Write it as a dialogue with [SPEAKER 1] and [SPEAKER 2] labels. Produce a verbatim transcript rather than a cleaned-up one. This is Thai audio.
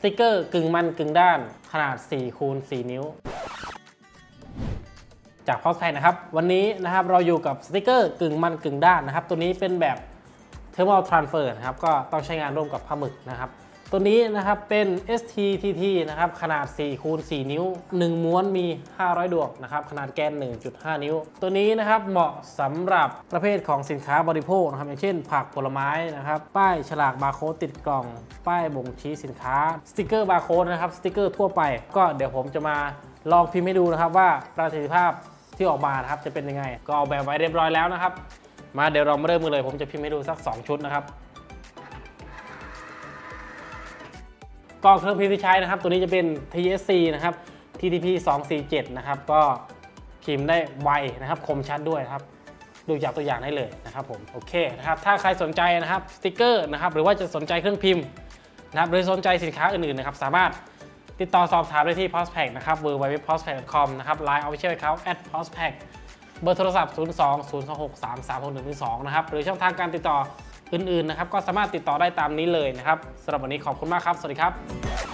[SPEAKER 1] ติกเกอร์กึ่งมันกึ่งด้านขนาด สี่คูณสี่ นิ้วจากพอสแพคนะครับวันนี้นะครับเราอยู่กับสติกเกอร์กึ่งมันกึ่งด้านนะครับตัวนี้เป็นแบบ Thermal Transfer นะครับก็ต้องใช้งานร่วมกับผ้าหมึกนะครับตัวนี้นะครับเป็น เอส ที ที ที นะครับขนาด สี่คูณสี่ นิ้วหนึ่งม้วนมีห้าร้อยดวงนะครับขนาดแกน หนึ่งจุดห้า นิ้วตัวนี้นะครับเหมาะสำหรับประเภทของสินค้าบริโภคนะครับอย่างเช่นผักผลไม้นะครับป้ายฉลากบาร์โค้ดติดกล่องป้ายบ่งชี้สินค้าสติกเกอร์บาร์โค้ดนะครับสติกเกอร์ทั่วไปก็เดี๋ยวผมจะมาลองพิมพ์ให้ดูนะครับว่าประสิทธิภาพที่ออกมานะครับจะเป็นยังไงก็ออกแบบไว้เรียบร้อยแล้วนะครับมาเดี๋ยวเรามาเริ่มกันเลยผมจะพิมพ์ให้ดูสักสองชุดนะครับกล้องเครื่องพิมพ์ที่ใช้นะครับตัวนี้จะเป็น ที เอส ซี นะครับ ที ที พี สองสี่เจ็ด นะครับก็พิมพ์ได้ไวนะครับคมชัดด้วยครับดูจากตัวอย่างได้เลยนะครับผมโอเคนะครับถ้าใครสนใจนะครับสติกเกอร์นะครับหรือว่าจะสนใจเครื่องพิมพ์นะครับหรือสนใจสินค้าอื่นๆนะครับสามารถติดต่อสอบถามได้ที่ พอสแพค นะครับ ดับเบิลยู ดับเบิลยู ดับเบิลยู ดอท พอสแพค ดอท คอม นะครับ ไลน์ Official Account แอท พอสแพค เบอร์โทรศัพท์ ศูนย์ สอง ศูนย์ สอง หก สาม สาม หก หนึ่ง สอง นะครับหรือช่องทางการติดต่ออื่นๆนะครับก็สามารถติดต่อได้ตามนี้เลยนะครับสำหรับวันนี้ขอบคุณมากครับสวัสดีครับ